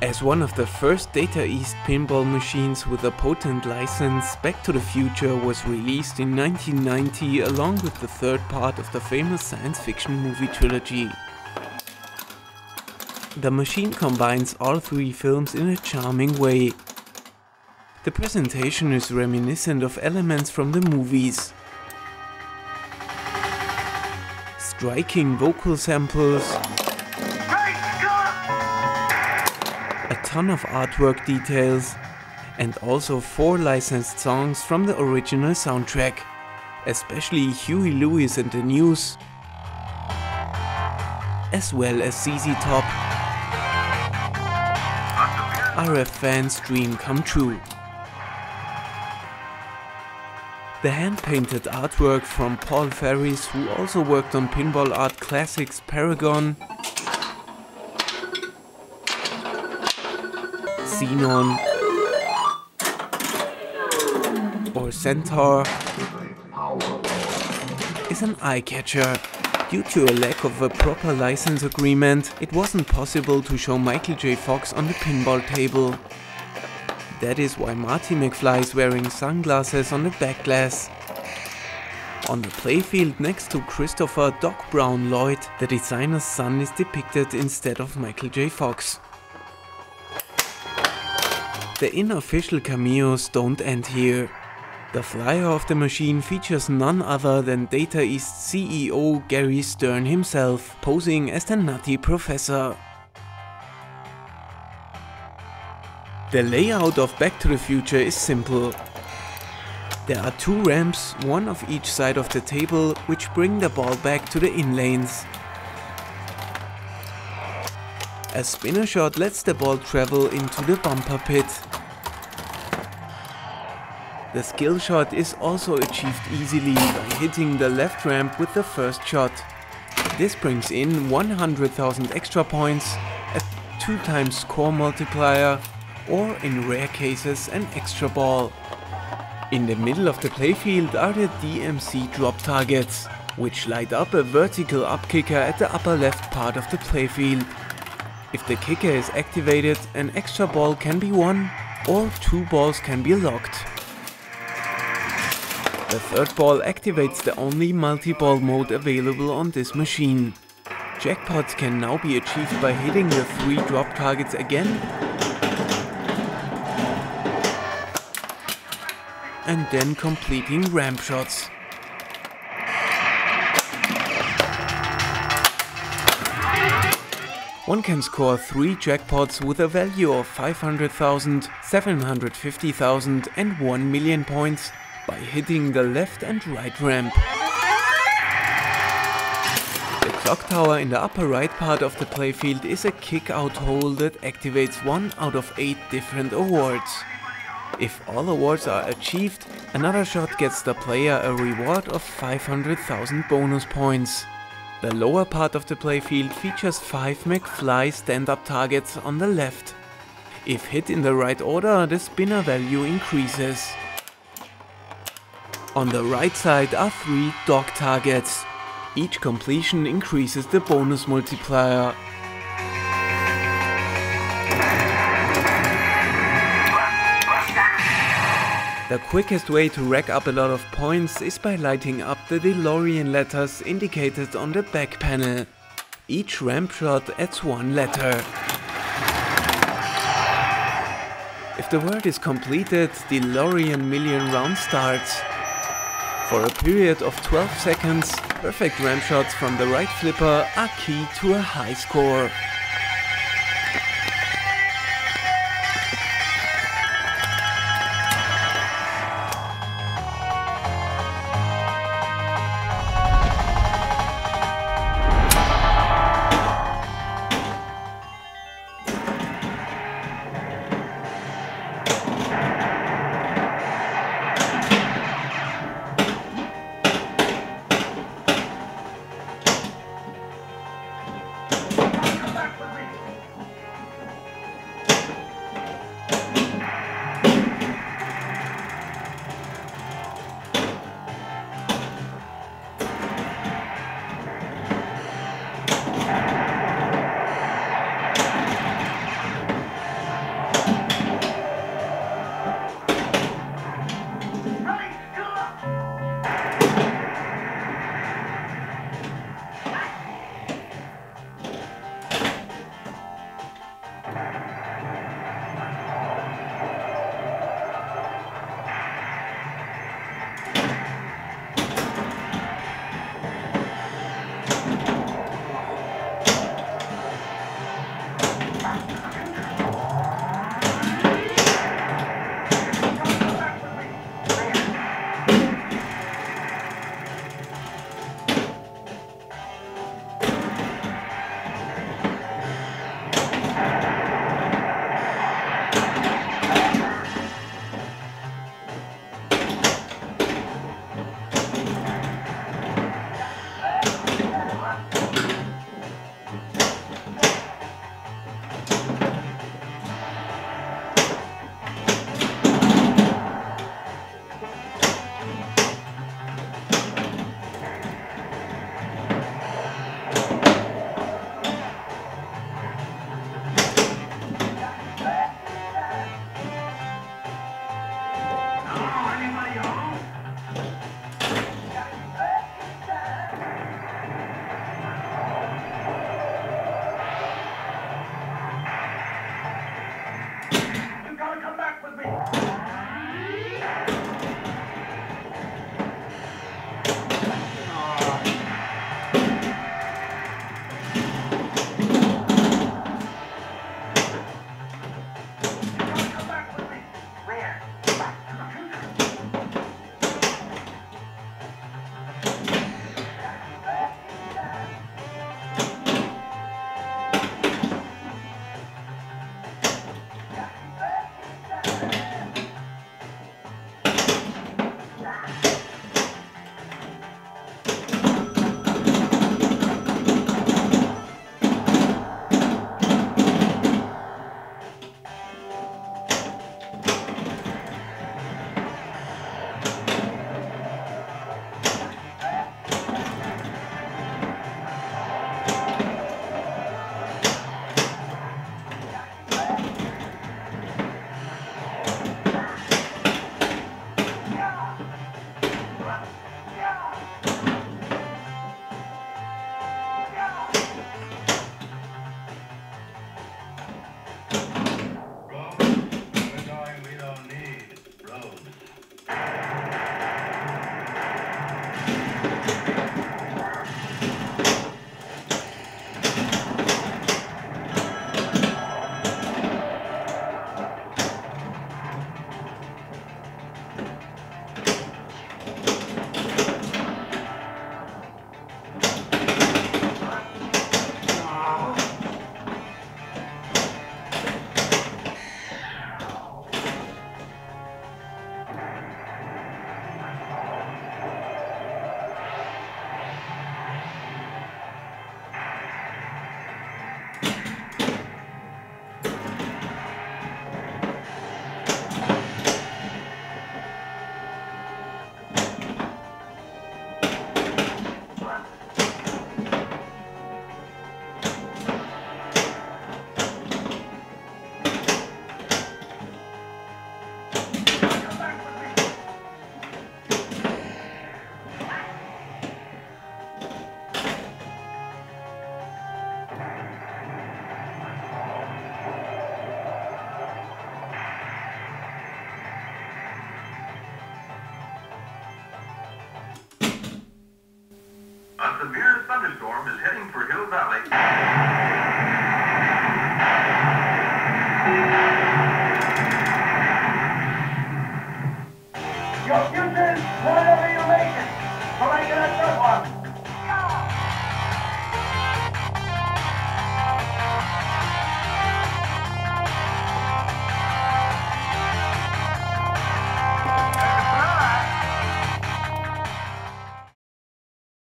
As one of the first Data East pinball machines with a potent license, Back to the Future was released in 1990 along with the third part of the famous science fiction movie trilogy. The machine combines all three films in a charming way. The presentation is reminiscent of elements from the movies. Striking vocal samples, a ton of artwork details, and also 4 licensed songs from the original soundtrack, especially Huey Lewis and the News, as well as ZZ Top. RF fans' dream come true. The hand-painted artwork from Paul Ferris, who also worked on pinball art classics Paragon, Xenon or Centaur, is an eye-catcher. Due to a lack of a proper license agreement, it wasn't possible to show Michael J. Fox on the pinball table. That is why Marty McFly is wearing sunglasses on the back glass. On the playfield next to Christopher Doc Brown Lloyd, the designer's son is depicted instead of Michael J. Fox. The unofficial cameos don't end here. The flyer of the machine features none other than Data East CEO Gary Stern himself, posing as the Nutty Professor. The layout of Back to the Future is simple. There are 2 ramps, one of each side of the table, which bring the ball back to the inlanes. A spinner shot lets the ball travel into the bumper pit. The skill shot is also achieved easily by hitting the left ramp with the first shot. This brings in 100,000 extra points, a 2x score multiplier, or in rare cases an extra ball. In the middle of the playfield are the DMC drop targets, which light up a vertical up kicker at the upper left part of the playfield. If the kicker is activated, an extra ball can be won, or 2 balls can be locked. The third ball activates the only multi-ball mode available on this machine. Jackpots can now be achieved by hitting the 3 drop targets again and then completing ramp shots. One can score 3 jackpots with a value of 500,000, 750,000 and 1 million points by hitting the left and right ramp. The clock tower in the upper right part of the playfield is a kick-out hole that activates 1 out of 8 different awards. If all awards are achieved, another shot gets the player a reward of 500,000 bonus points. The lower part of the playfield features 5 McFly stand-up targets on the left. If hit in the right order, the spinner value increases. On the right side are 3 dog targets. Each completion increases the bonus multiplier. The quickest way to rack up a lot of points is by lighting up the DeLorean letters indicated on the back panel. Each ramp shot adds 1 letter. If the word is completed, DeLorean million round starts. For a period of 12 seconds, perfect ramp shots from the right flipper are key to a high score. A severe thunderstorm is heading for Hill Valley.